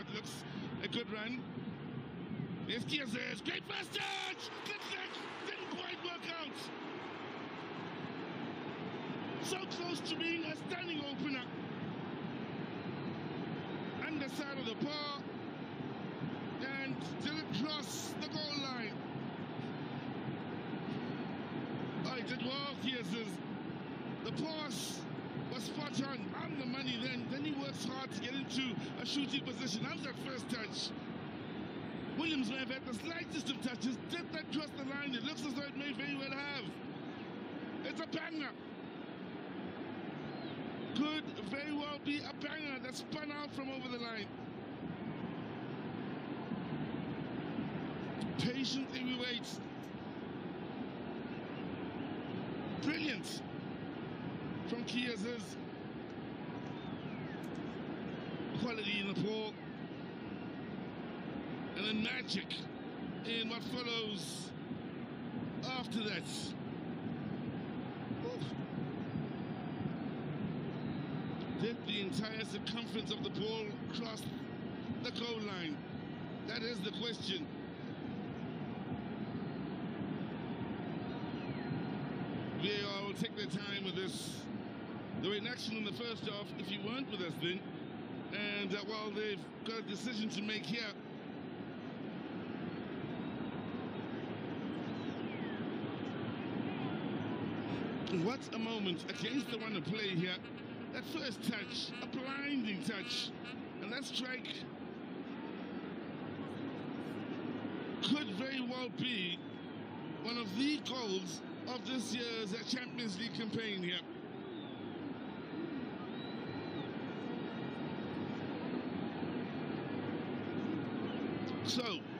what looks a good run. Here's Kiazes, great first touch! Didn't quite work out. So close to being a stunning opener. Underside of the bar, and didn't cross the goal line. Oh, he did well, Kiazes. The pass was spot on the money then he works hard to get into a shooting position. How's that first touch? Williams may have had the slightest of touches. Did that cross the line? It looks as though it may very well have. It's a banger. Could very well be a banger that spun out from over the line. Patiently we wait. Brilliant from Kiazes. Quality in the ball. And then magic in what follows after that. Oof. Did the entire circumference of the ball cross the goal line? That is the question. VAR will take their time with this. They were in action in the first half, if you weren't with us then. And while they've got a decision to make here, what a moment against the one to play here. That first touch, a blinding touch, and that strike could very well be one of the goals of this year's Champions League campaign here. So,